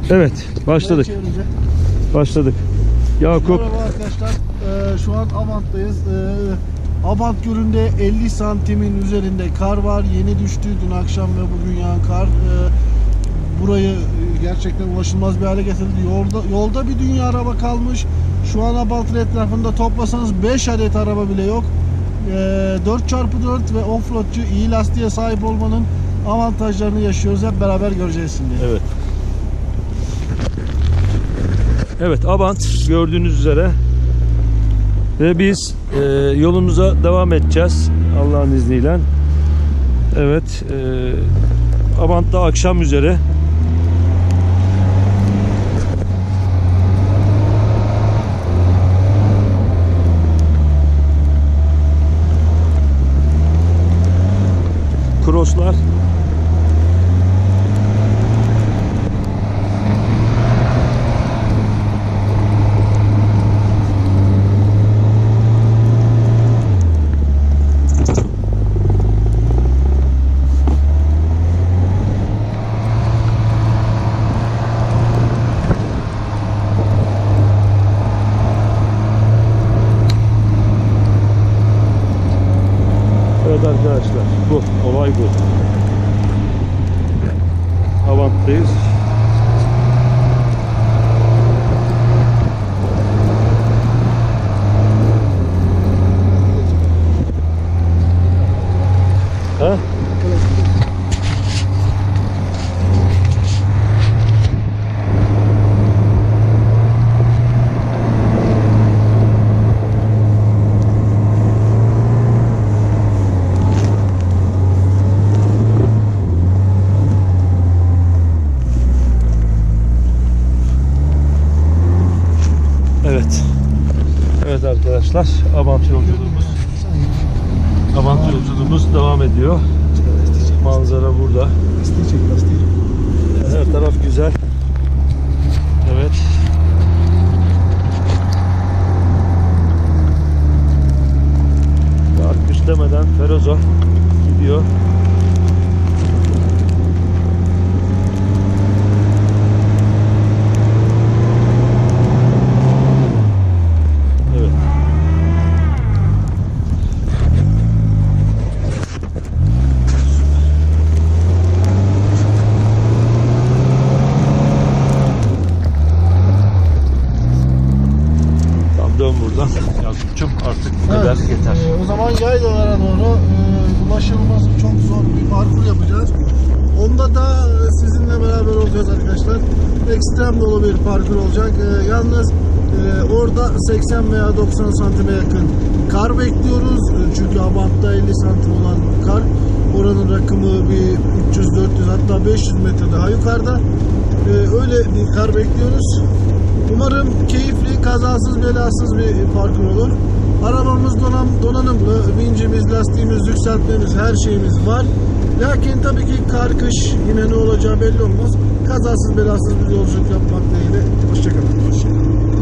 Evet, başladık. Başladık. Yakup. Merhaba arkadaşlar. Şu an Abant'tayız. Abant Gölü'nde 50 santimin üzerinde kar var. Yeni düştü dün akşam ve bugün yağan kar. Burayı gerçekten ulaşılmaz bir hale getirdi. Yolda bir dünya araba kalmış. Şu an Abant'ın etrafında toplasanız 5 adet araba bile yok. 4x4 ve offroadçı iyi lastiğe sahip olmanın avantajlarını yaşıyoruz. Hep beraber göreceğiz şimdi. Evet. Evet, Abant gördüğünüz üzere ve biz yolumuza devam edeceğiz Allah'ın izniyle. Evet, Abant'ta akşam üzere. Crosslar. Evet arkadaşlar, bu olay bu. Abant'tayız. Ha? Evet. Evet arkadaşlar, Abant yolculuğumuz devam ediyor. Manzara burada. Her taraf güzel. Evet. Akmış demeden Feroza gidiyor. Dön buradan. Yakup'cum artık bu kadar yeter. O zaman yaylalara doğru ulaşılması çok zor bir parkur yapacağız. Onda da sizinle beraber olacağız arkadaşlar. Ekstrem dolu bir parkur olacak. Yalnız orada 80 veya 90 santime yakın kar bekliyoruz. Çünkü Abant'ta 50 santim olan kar. Oranın rakımı bir 300-400 hatta 500 metre daha yukarıda. Öyle bir kar bekliyoruz. Umarım keyifli, kazasız, belasız bir parkur olur. Arabamız donanımlı, vincimiz, lastiğimiz, yükseltmemiz, her şeyimiz var. Lakin tabii ki kar, kış yine ne olacağı belli olmaz. Kazasız, belasız bir yolculuk yapmak dileğiyle. Hoşçakalın.